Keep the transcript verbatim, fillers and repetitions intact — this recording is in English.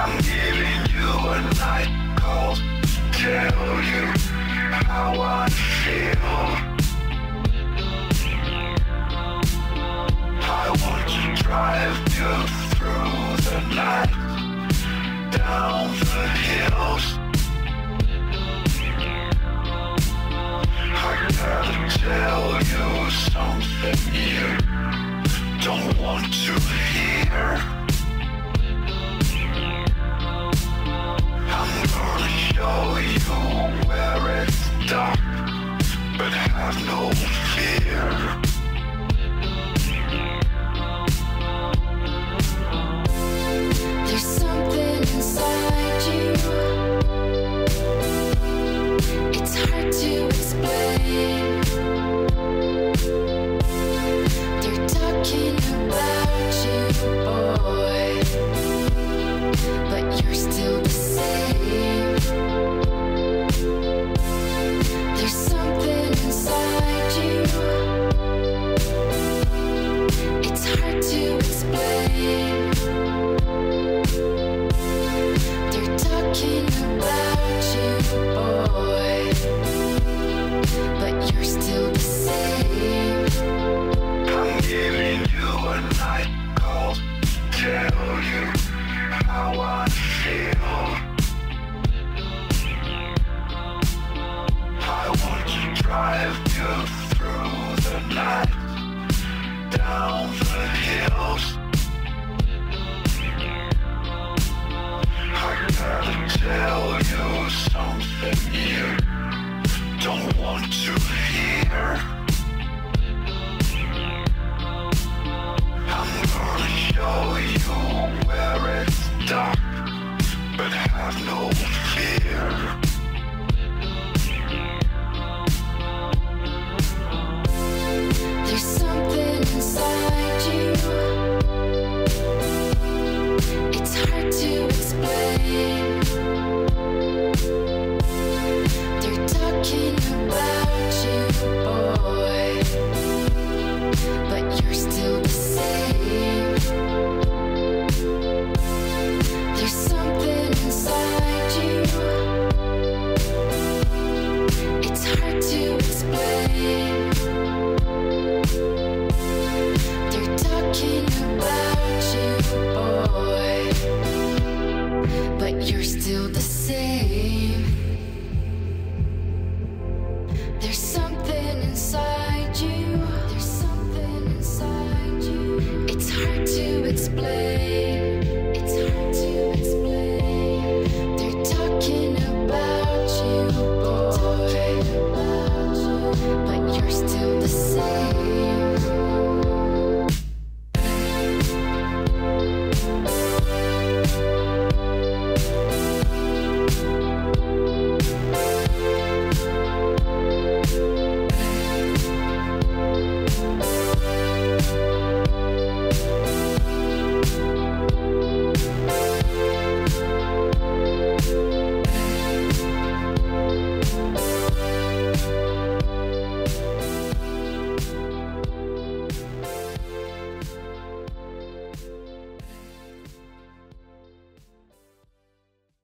I'm giving you a night call to tell you how I feel. I want to drive you through the night, down the hills. I gotta tell you something you don't want to hear. I'm gonna show you where it's dark, but have no fear. There's something inside you. It's hard to explain. They're talking about you, boy, but you're still the same. There's something inside you. It's hard to explain. They're talking about you, boy, but you're still the same. I'm giving you a night call to tell you how I feel. I want to drive you through the night, down the hills. I gotta tell you something you don't want to hear. I'm gonna show you where it's dark, but have no fear. There's something inside you. It's hard to explain. They're talking about